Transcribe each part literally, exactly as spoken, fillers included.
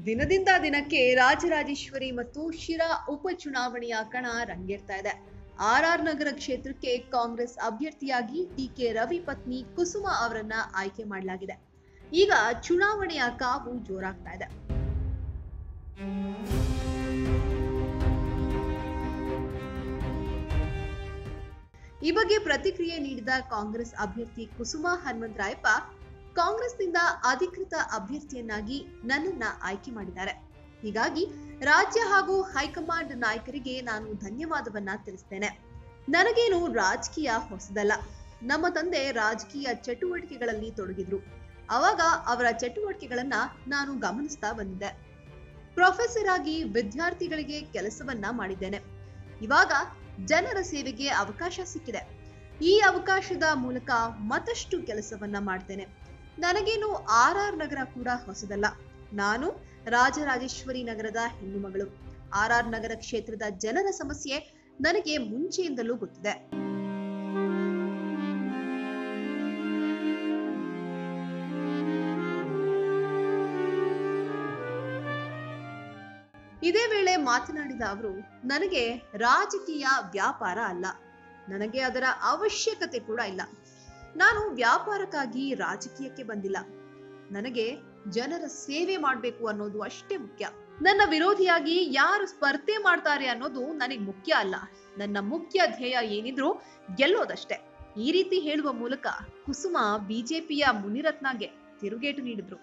ದಿನದಿಂದ ದಿನಕ್ಕೆ ರಾಜರಾಜೇಶ್ವರಿ ಮತ್ತು ಶಿರಾ ಉಪಚುನಾವಣೆಯ ಕಣ ರಂಗೇರ್ತಾ ಇದೆ. ಆರ್ಆರ್ ನಗರ ಕ್ಷೇತ್ರಕ್ಕೆ ಕಾಂಗ್ರೆಸ್ ಅಭ್ಯರ್ಥಿಯಾಗಿ ಡಿಕೆ ರವಿ ಪತ್ನಿ ಕುಸುಮ ಅವರನ್ನ ಆಯ್ಕೆ ಮಾಡಲಾಗಿದೆ. ಈಗ ಚುನಾವಣೆಯ ಕಾವು ಜೋರಾಗ್ತಾ ಇದೆ. ಈ ಬಗ್ಗೆ ಪ್ರತಿಕ್ರಿಯೆ ನೀಡಿದ ಕಾಂಗ್ರೆಸ್ ಅಭ್ಯರ್ಥಿ ಕುಸುಮ ಹನುಮಂತರಾಯಪ್ಪ, ಕಾಂಗ್ರೆಸ್ನಿಂದ ಅಧಿಕೃತ ಅಭ್ಯರ್ಥಿಯನ್ನಾಗಿ ನನ್ನನ್ನ ಆಯ್ಕೆ ಮಾಡಿದ್ದಾರೆ. ಹೀಗಾಗಿ ರಾಜ್ಯ ಹಾಗೂ ಹೈಕಮಾಂಡ್ ನಾಯಕರಿಗೆ ನಾನು ಧನ್ಯವಾದವನ್ನ ತಿಳಿಸ್ತೇನೆ. ನನಗೇನು ರಾಜಕೀಯ ಹೊಸದಲ್ಲ. ನಮ್ಮ ತಂದೆ ರಾಜಕೀಯ ಚಟುವಟಿಕೆಗಳಲ್ಲಿ ತೊಡಗಿದ್ರು. ಅವಾಗ ಅವರ ಚಟುವಟಿಕೆಗಳನ್ನ ನಾನು ಗಮನಿಸ್ತಾ ಬಂದಿದ್ದೆ. ಪ್ರೊಫೆಸರ್ ಆಗಿ ವಿದ್ಯಾರ್ಥಿಗಳಿಗೆ ಕೆಲಸವನ್ನ ಮಾಡಿದ್ದೇನೆ. ಇವಾಗ ಜನರ ಸೇವೆಗೆ ಅವಕಾಶ ಸಿಕ್ಕಿದೆ. ಈ ಅವಕಾಶದ ಮೂಲಕ ಮತ್ತಷ್ಟು ಕೆಲಸವನ್ನ ಮಾಡ್ತೇನೆ. ನನಗೇನು ಆರ್ ಆರ್ ನಗರ ಕೂಡ ಹೊಸದಲ್ಲ. ನಾನು ರಾಜರಾಜೇಶ್ವರಿ ನಗರದ ಹೆಣ್ಣು ಮಗಳು. ಆರ್ ಆರ್ ನಗರ ಕ್ಷೇತ್ರದ ಜನರ ಸಮಸ್ಯೆ ನನಗೆ ಮುಂಚೆಯಿಂದಲೂ ಗೊತ್ತಿದೆ. ಇದೇ ವೇಳೆ ಮಾತನಾಡಿದ ಅವರು, ನನಗೆ ರಾಜಕೀಯ ವ್ಯಾಪಾರ ಅಲ್ಲ. ನನಗೆ ಅದರ ಅವಶ್ಯಕತೆ ಕೂಡ ಇಲ್ಲ. ನಾನು ವ್ಯಾಪಾರಕ್ಕಾಗಿ ರಾಜಕೀಯಕ್ಕೆ ಬಂದಿಲ್ಲ. ನನಗೆ ಜನರ ಸೇವೆ ಮಾಡಬೇಕು ಅನ್ನೋದು ಅಷ್ಟೇ ಮುಖ್ಯ. ನನ್ನ ವಿರೋಧಿಯಾಗಿ ಯಾರು ಸ್ಪರ್ಧೆ ಮಾಡ್ತಾರೆ ಅನ್ನೋದು ನನಗೆ ಮುಖ್ಯ ಅಲ್ಲ. ನನ್ನ ಮುಖ್ಯ ಧ್ಯೇಯ ಏನಿದ್ರು ಗೆಲ್ಲೋದಷ್ಟೇ. ಈ ರೀತಿ ಹೇಳುವ ಮೂಲಕ ಕುಸುಮ ಬಿಜೆಪಿಯ ಮುನಿರತ್ನಗೆ ತಿರುಗೇಟು ನೀಡಿದ್ರು.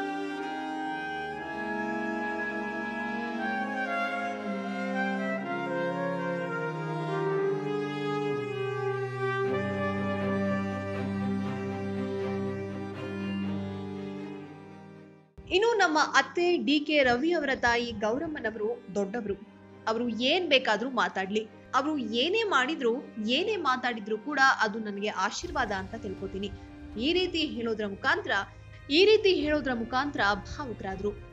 ಇನ್ನು ನಮ್ಮ ಅತ್ತೆ ಡಿ ಕೆ ರವಿ ಅವರ ತಾಯಿ ಗೌರಮ್ಮನವರು ದೊಡ್ಡವರು. ಅವರು ಏನ್ ಬೇಕಾದ್ರೂ ಮಾತಾಡ್ಲಿ. ಅವರು ಏನೇ ಮಾಡಿದ್ರು ಏನೇ ಮಾತಾಡಿದ್ರು ಕೂಡ ಅದು ನನಗೆ ಆಶೀರ್ವಾದ ಅಂತ ತಿಳ್ಕೊತೀನಿ. ಈ ರೀತಿ ಹೇಳೋದ್ರ ಮುಖಾಂತರ ಈ ರೀತಿ ಹೇಳೋದ್ರ ಮುಖಾಂತರ ಭಾವುಕರಾದ್ರು.